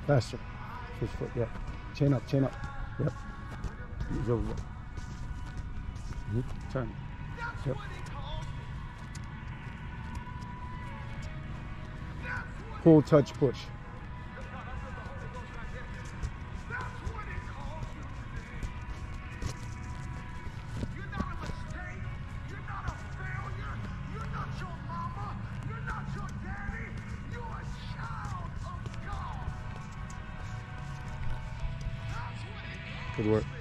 Faster. Switch foot, yeah. Chain up, chain up. Yep. He's over. Turn. Yep. Pull, touch, push. Good work.